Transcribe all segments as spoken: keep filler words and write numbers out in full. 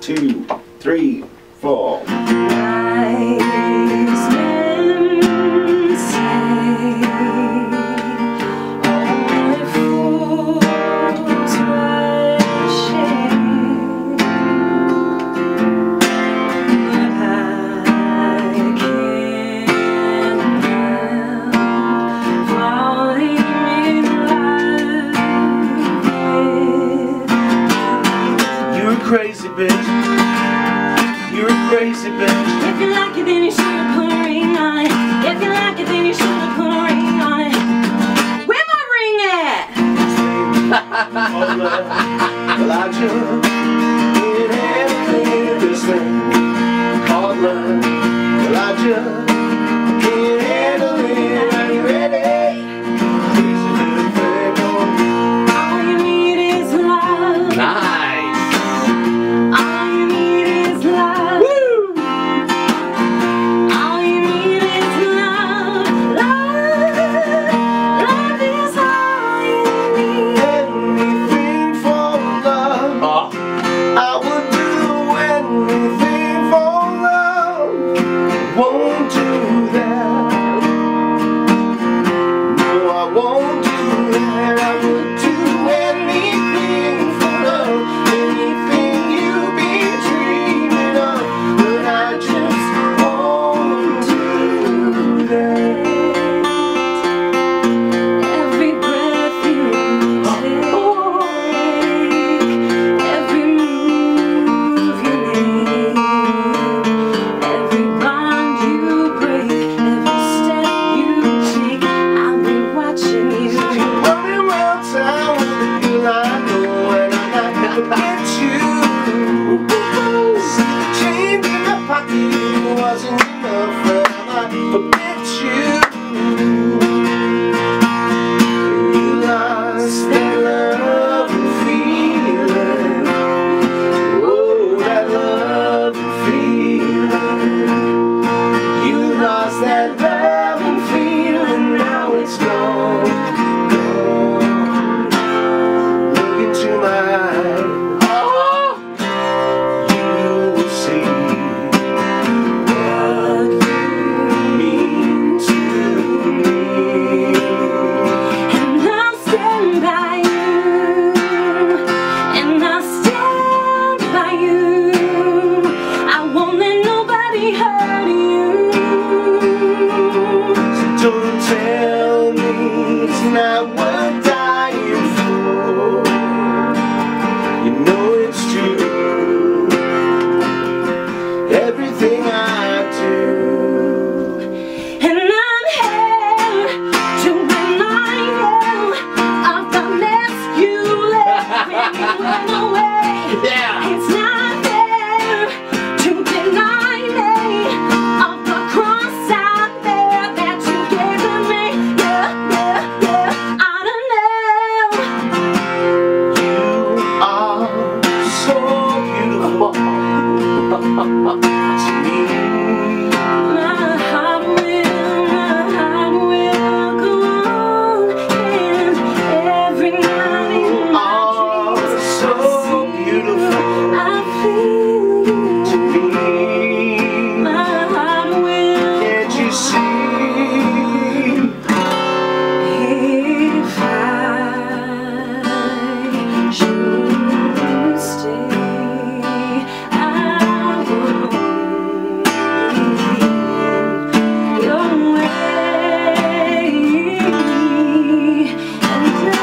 two, three, four. Wise men say only fools rush in, but I can't help falling in love with you. You're a crazy bitch. You're a crazy bitch. If you like it, then you should've put a ring on it. If you like it, then you should've put a ring on it. Where my ring at? Hold up. Well, I just can't handle this thing called love. Well, I just can't handle it. Are you ready? Crazy little thing on me. All you need is love. Nice. All you need is love. All you need is love. Love. Love is all you need. Anything for love. Oh. I would do anything for love. Won't do that. No, I won't do that. I would do anything for love. Anything you be dreaming of. But I just won't do that. Every breath you take, every move you make, every bond you break, every step you take, I'll be watching you. Running around town with the girl I know, and I'm not gonna forget you. See the change in my pocket wasn't enough, but I might forget you. You lost that love and feeling. Oh, that love and feeling. You lost that love and feeling, now it's gone. Look into my eyes, you will see what you mean to me. And I'll stand by you, and I'll stand by you. I won't let nobody hurt you. So don't tell me it's not worth dying for. You know it's true. Everything I do. And I'm here to remind you of the mess you left when you went away. Yeah. It's not fair to deny me of the cross out there that you gave to me. Yeah, yeah, yeah, I don't know. You are so beautiful to me. My heart will, my heart will go on, and every night in my Oh, dreams so beautiful I feel you. to me. My heart will. Can't you see? If I should stay, I won't leave your way, and I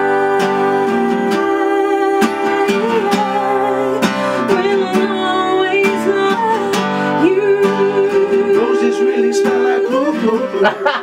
will always love you. Roses really smell like poo-poo.